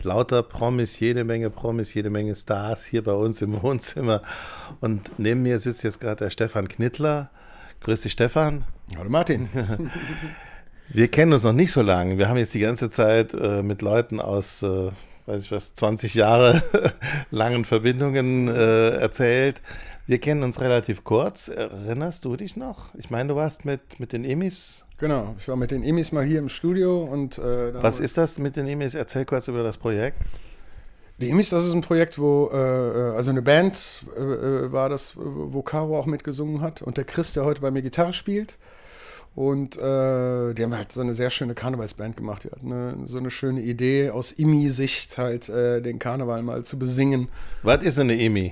lauter Promis, jede Menge Stars hier bei uns im Wohnzimmer. Und neben mir sitzt jetzt gerade der Stefan Knittler. Grüß dich, Stefan. Hallo Martin. Wir kennen uns noch nicht so lange. Wir haben jetzt die ganze Zeit mit Leuten aus, weiß ich was, 20 Jahre langen Verbindungen erzählt. Wir kennen uns relativ kurz. Erinnerst du dich noch? Ich meine, du warst mit den Emis. Genau, ich war mit den Emis mal hier im Studio. Und was ist das mit den Emis? Erzähl kurz über das Projekt. Die Emis, das ist ein Projekt, wo, also eine Band war das, wo Caro auch mitgesungen hat und der Chris, der heute bei mir Gitarre spielt. Und die haben halt so eine sehr schöne Karnevalsband gemacht. Die hatten so eine schöne Idee, aus Imi-Sicht halt den Karneval mal zu besingen. Was ist eine Imi?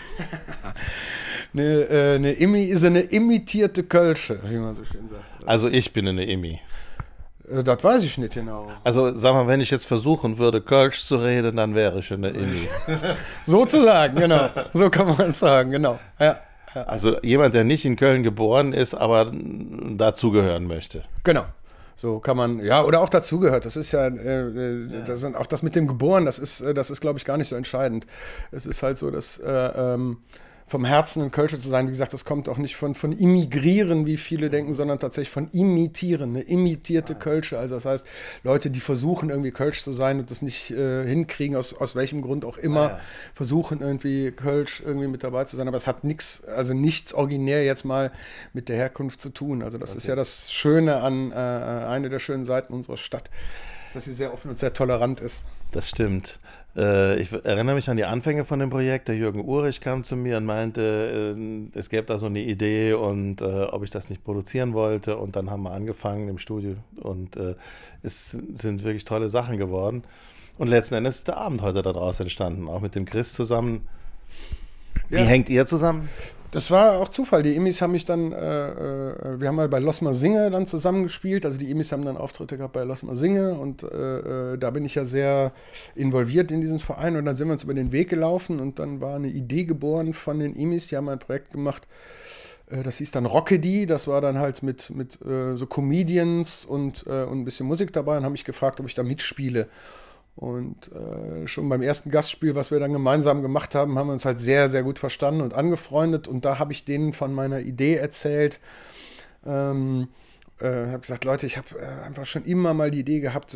Eine Imi ist eine imitierte Kölsche, wie man so schön sagt. Also ich bin eine Imi. Das weiß ich nicht genau. Also sag mal, wenn ich jetzt versuchen würde, Kölsch zu reden, dann wäre ich eine Imi. Sozusagen, genau. So kann man sagen, genau. Ja. Ja. Also jemand, der nicht in Köln geboren ist, aber dazugehören möchte. Genau. So kann man, ja, oder auch dazugehört. Das ist ja, auch das mit dem Geboren, das ist glaube ich, gar nicht so entscheidend. Es ist halt so, dass vom Herzen ein Kölsche zu sein, wie gesagt, das kommt auch nicht von immigrieren, wie viele denken, sondern tatsächlich von imitieren, eine imitierte Kölsche. Also das heißt, Leute, die versuchen irgendwie Kölsch zu sein und das nicht hinkriegen, aus welchem Grund auch immer, versuchen irgendwie Kölsch irgendwie mit dabei zu sein. Aber es hat nichts originär jetzt mal mit der Herkunft zu tun. Also das ist ja das Schöne an eine der schönen Seiten unserer Stadt, dass sie sehr offen und sehr tolerant ist. Das stimmt. Ich erinnere mich an die Anfänge von dem Projekt. Der Jürgen Uhrich kam zu mir und meinte, es gäbe da so eine Idee und ob ich das nicht produzieren wollte. Und dann haben wir angefangen im Studio und es sind wirklich tolle Sachen geworden. Und letzten Endes ist der Abend heute daraus entstanden, auch mit dem Chris zusammen. Wie hängt ihr zusammen? Das war auch Zufall. Die Emis haben mich dann, wir haben mal bei Los Mal Singe dann zusammengespielt. Also die Emis haben dann Auftritte gehabt bei Los Mal Singe und da bin ich ja sehr involviert in diesen Verein und dann sind wir uns über den Weg gelaufen und dann war eine Idee geboren von den Emis. Die haben ein Projekt gemacht, das hieß dann Rockedy. Das war dann halt mit so Comedians und ein bisschen Musik dabei und haben mich gefragt, ob ich da mitspiele. Und schon beim ersten Gastspiel, was wir dann gemeinsam gemacht haben, haben wir uns halt sehr, sehr gut verstanden und angefreundet. Und da habe ich denen von meiner Idee erzählt. Habe gesagt, Leute, ich habe einfach schon immer mal die Idee gehabt,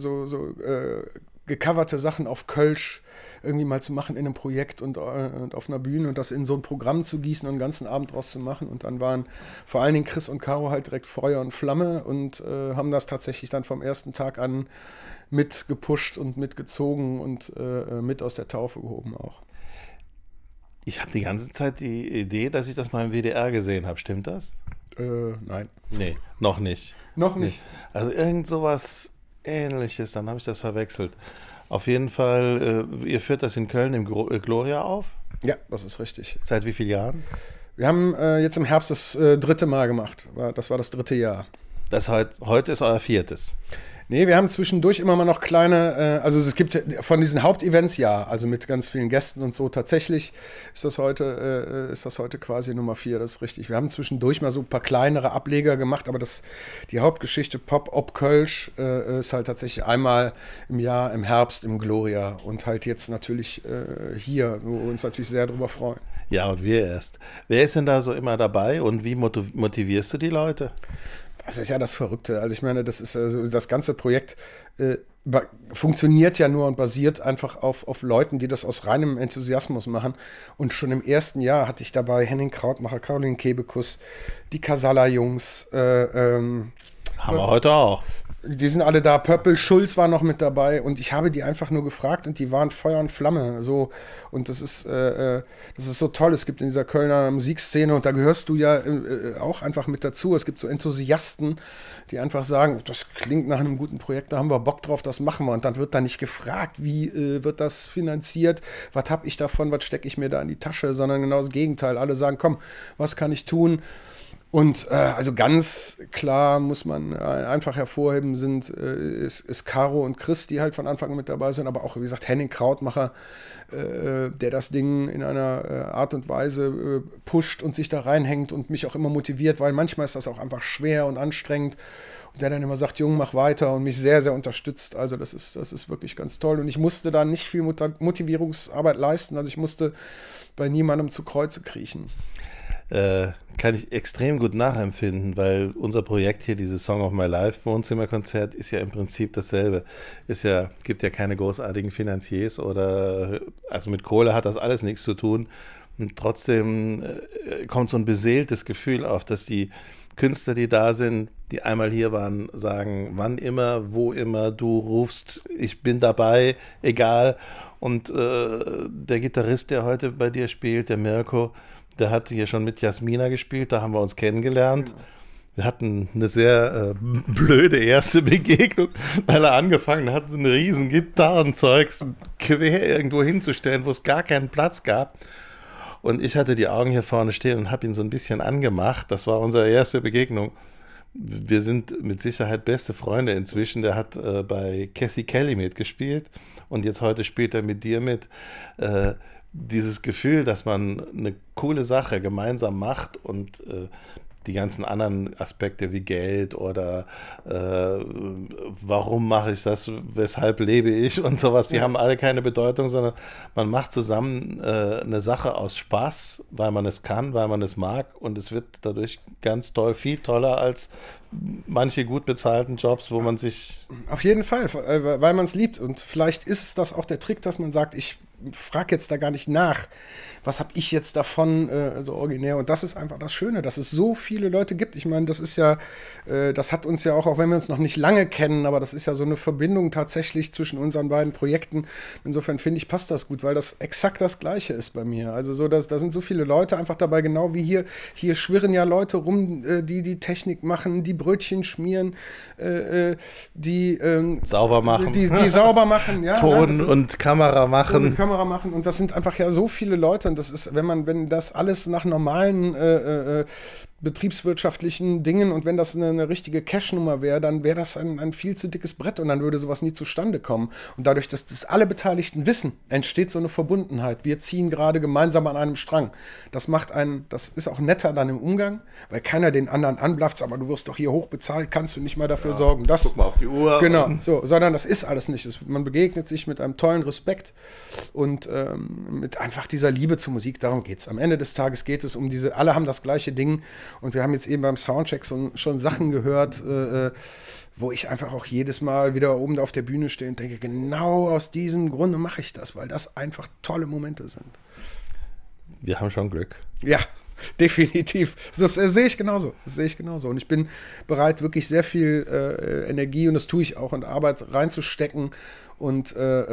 gecoverte Sachen auf Kölsch irgendwie mal zu machen in einem Projekt und auf einer Bühne und das in so ein Programm zu gießen und einen ganzen Abend draus zu machen. Und dann waren vor allen Dingen Chris und Caro halt direkt Feuer und Flamme und haben das tatsächlich dann vom ersten Tag an mitgepusht und mitgezogen und mit aus der Taufe gehoben auch. Ich habe die ganze Zeit die Idee, dass ich das mal im WDR gesehen habe. Stimmt das? Nein. Nee, noch nicht. Noch nicht. Also irgend sowas Ähnliches, dann habe ich das verwechselt. Auf jeden Fall, ihr führt das in Köln im Gloria auf? Ja, das ist richtig. Seit wie vielen Jahren? Wir haben jetzt im Herbst das 3. Mal gemacht. Das war das 3. Jahr. Das heute ist euer 4. Nee, wir haben zwischendurch immer mal noch kleine, also es gibt von diesen Hauptevents ja, also mit ganz vielen Gästen und so, tatsächlich ist das heute quasi Nummer 4, das ist richtig. Wir haben zwischendurch mal so ein paar kleinere Ableger gemacht, aber die Hauptgeschichte Pop ob Kölsch ist halt tatsächlich einmal im Jahr, im Herbst, im Gloria und halt jetzt natürlich hier, wo wir uns natürlich sehr drüber freuen. Ja, und wir erst. Wer ist denn da so immer dabei und wie motivierst du die Leute? Das ist ja das Verrückte. Also ich meine, das ist das ganze Projekt funktioniert ja nur und basiert einfach auf Leuten, die das aus reinem Enthusiasmus machen. Und schon im ersten Jahr hatte ich dabei Henning Krautmacher, Caroline Kebekus, die Casala-Jungs. Haben wir heute auch. Die sind alle da. Purple Schulz war noch mit dabei und ich habe die einfach nur gefragt und die waren Feuer und Flamme. So. Und das ist so toll. Es gibt in dieser Kölner Musikszene und da gehörst du ja auch einfach mit dazu. Es gibt so Enthusiasten, die einfach sagen, das klingt nach einem guten Projekt, da haben wir Bock drauf, das machen wir. Und dann wird da nicht gefragt, wie wird das finanziert, was habe ich davon, was stecke ich mir da in die Tasche, sondern genau das Gegenteil. Alle sagen, komm, was kann ich tun? Und also ganz klar muss man einfach hervorheben, ist Caro und Chris, die halt von Anfang an mit dabei sind, aber auch, wie gesagt, Henning Krautmacher, der das Ding in einer Art und Weise pusht und sich da reinhängt und mich auch immer motiviert, weil manchmal ist das auch einfach schwer und anstrengend. Und der dann immer sagt, Jung, mach weiter und mich sehr, sehr unterstützt. Also das ist wirklich ganz toll. Und ich musste da nicht viel Motivierungsarbeit leisten. Also ich musste bei niemandem zu Kreuze kriechen. Kann ich extrem gut nachempfinden, weil unser Projekt hier, dieses Song of My Life Wohnzimmerkonzert, ist ja im Prinzip dasselbe. Gibt ja keine großartigen Finanziers also mit Kohle hat das alles nichts zu tun. Und trotzdem kommt so ein beseeltes Gefühl auf, dass die Künstler, die da sind, die einmal hier waren, sagen, wann immer, wo immer du rufst, ich bin dabei, egal. Und der Gitarrist, der heute bei dir spielt, der Mirko, der hat hier schon mit Jasmina gespielt, da haben wir uns kennengelernt. Wir hatten eine sehr blöde erste Begegnung, weil er angefangen hat, so ein riesen Gitarrenzeugs quer irgendwo hinzustellen, wo es gar keinen Platz gab. Und ich hatte die Augen hier vorne stehen und habe ihn so ein bisschen angemacht. Das war unsere erste Begegnung. Wir sind mit Sicherheit beste Freunde inzwischen. Der hat bei Kathy Kelly mitgespielt und jetzt heute spielt er mit dir mit. Dieses Gefühl, dass man eine coole Sache gemeinsam macht und die ganzen anderen Aspekte wie Geld oder warum mache ich das, weshalb lebe ich und sowas, die haben alle keine Bedeutung, sondern man macht zusammen eine Sache aus Spaß, weil man es kann, weil man es mag und es wird dadurch ganz toll, viel toller als manche gut bezahlten Jobs, wo man sich... Auf jeden Fall, weil man es liebt und vielleicht ist das auch der Trick, dass man sagt, ich frage jetzt da gar nicht nach, was habe ich jetzt davon so originär. Und das ist einfach das Schöne, dass es so viele Leute gibt. Ich meine, das ist ja, das hat uns ja auch wenn wir uns noch nicht lange kennen, aber das ist ja so eine Verbindung tatsächlich zwischen unseren beiden Projekten. Insofern finde ich, passt das gut, weil das exakt das Gleiche ist bei mir. Also so, da sind so viele Leute einfach dabei, genau wie hier. Hier schwirren ja Leute rum, die Technik machen, die Brötchen schmieren, die sauber machen. Die sauber machen, ja. Ton und Kamera machen. Und das sind einfach ja so viele Leute und das ist, wenn das alles nach normalen betriebswirtschaftlichen Dingen und wenn das eine richtige Cash-Nummer wäre, dann wäre das ein viel zu dickes Brett und dann würde sowas nie zustande kommen. Und dadurch, dass das alle Beteiligten wissen, entsteht so eine Verbundenheit. Wir ziehen gerade gemeinsam an einem Strang. Das ist auch netter dann im Umgang, weil keiner den anderen anblafft, aber du wirst doch hier hochbezahlt, kannst du nicht mal dafür sorgen. Guck mal auf die Uhr. Genau, so, sondern das ist alles nicht. Man begegnet sich mit einem tollen Respekt und mit einfach dieser Liebe zur Musik, darum geht es. Am Ende des Tages geht es um alle haben das gleiche Ding und wir haben jetzt eben beim Soundcheck schon Sachen gehört, wo ich einfach auch jedes Mal wieder oben auf der Bühne stehe und denke, genau aus diesem Grunde mache ich das, weil das einfach tolle Momente sind. Wir haben schon Glück. Ja, definitiv. Das sehe ich genauso. Und ich bin bereit, wirklich sehr viel Energie, und das tue ich auch, und Arbeit reinzustecken und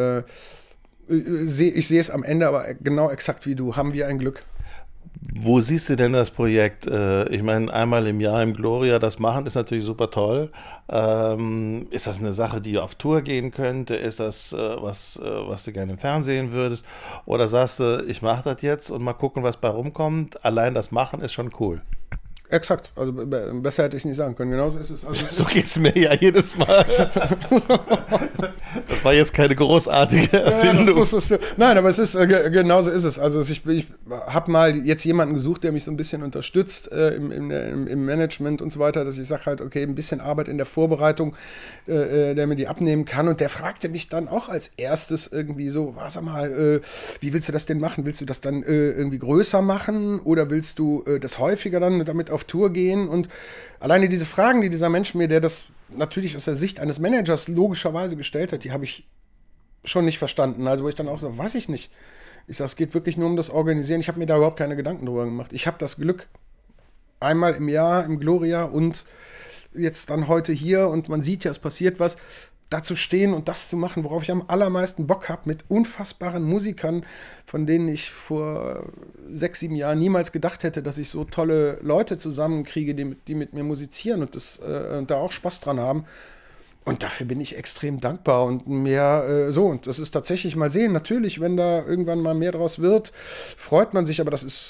ich sehe es am Ende aber genau exakt wie du. Haben wir ein Glück. Wo siehst du denn das Projekt? Ich meine, einmal im Jahr im Gloria das machen, ist natürlich super toll. Ist das eine Sache, die auf Tour gehen könnte? Ist das was du gerne im Fernsehen würdest? Oder sagst du, ich mache das jetzt und mal gucken, was bei rumkommt? Allein das Machen ist schon cool. Exakt, also besser hätte ich es nicht sagen können. Genauso ist es. Also so geht es mir ja jedes Mal. Das war jetzt keine großartige Erfindung. Ja, nein, aber es ist genauso ist es. Also ich habe mal jetzt jemanden gesucht, der mich so ein bisschen unterstützt im Management und so weiter, dass ich sage halt, okay, ein bisschen Arbeit in der Vorbereitung, der mir die abnehmen kann. Und der fragte mich dann auch als erstes irgendwie so, sag mal, wie willst du das denn machen? Willst du das dann irgendwie größer machen oder willst du das häufiger dann damit auf Tour gehen? Und alleine diese Fragen, die dieser Mensch mir, der das natürlich aus der Sicht eines Managers logischerweise gestellt hat, die habe ich schon nicht verstanden. Also wo ich dann auch so, weiß ich nicht. Ich sage, es geht wirklich nur um das Organisieren. Ich habe mir da überhaupt keine Gedanken drüber gemacht. Ich habe das Glück, einmal im Jahr im Gloria und jetzt dann heute hier, und man sieht ja, es passiert was, da zu stehen und das zu machen, worauf ich am allermeisten Bock habe, mit unfassbaren Musikern, von denen ich vor 6, 7 Jahren niemals gedacht hätte, dass ich so tolle Leute zusammenkriege, die mit mir musizieren und da auch Spaß dran haben. Und dafür bin ich extrem dankbar und mehr und das ist tatsächlich mal sehen. Natürlich, wenn da irgendwann mal mehr draus wird, freut man sich, aber das ist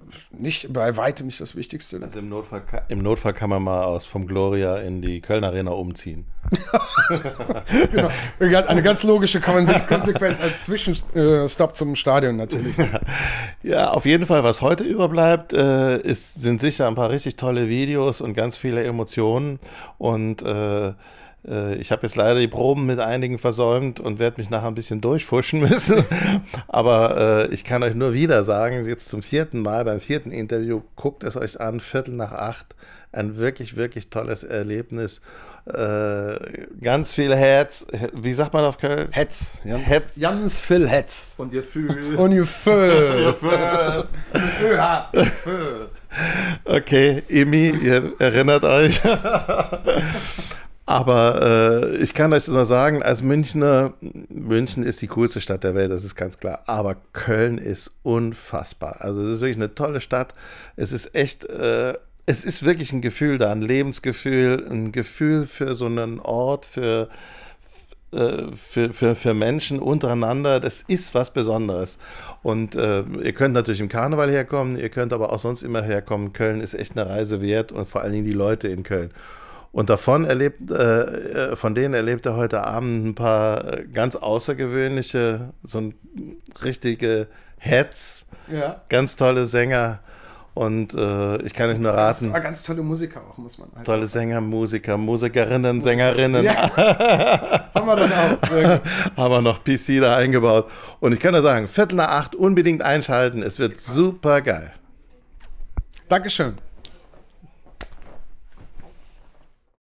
nicht bei weitem nicht das Wichtigste. Also im Notfall kann man mal vom Gloria in die Kölner Arena umziehen. Genau. Eine ganz logische Konsequenz als Zwischenstopp zum Stadion natürlich. Ja, auf jeden Fall, was heute überbleibt, sind sicher ein paar richtig tolle Videos und ganz viele Emotionen. Und ich habe jetzt leider die Proben mit einigen versäumt und werde mich nachher ein bisschen durchfuschen müssen. Aber ich kann euch nur wieder sagen, jetzt zum 4. Mal, beim 4. Interview, guckt es euch an, 7:45. Ein wirklich, wirklich tolles Erlebnis. Ganz viel Herz. Wie sagt man auf Köln? Hetz. Hetz. Ganz viel Hetz. Und ihr fühlt. Und ihr fühlt. Okay, Emi, ihr erinnert euch. Aber ich kann euch nur sagen, als Münchner, München ist die coolste Stadt der Welt, das ist ganz klar. Aber Köln ist unfassbar. Also es ist wirklich eine tolle Stadt. Es ist echt, es ist wirklich ein Gefühl da, ein Lebensgefühl, ein Gefühl für so einen Ort, für Menschen untereinander. Das ist was Besonderes. Und ihr könnt natürlich im Karneval herkommen, ihr könnt aber auch sonst immer herkommen. Köln ist echt eine Reise wert und vor allen Dingen die Leute in Köln. Und von denen erlebt er heute Abend ein paar ganz außergewöhnliche, so ein richtige Heads, ganz tolle Sänger. Und ich kann euch nur raten. Ganz tolle Musiker auch, muss man. Tolle Sänger, Musikerinnen, Sängerinnen. Ja. Haben wir das auch. Haben wir noch PC da eingebaut. Und ich kann nur sagen, 7:45 unbedingt einschalten. Es wird super geil. Dankeschön.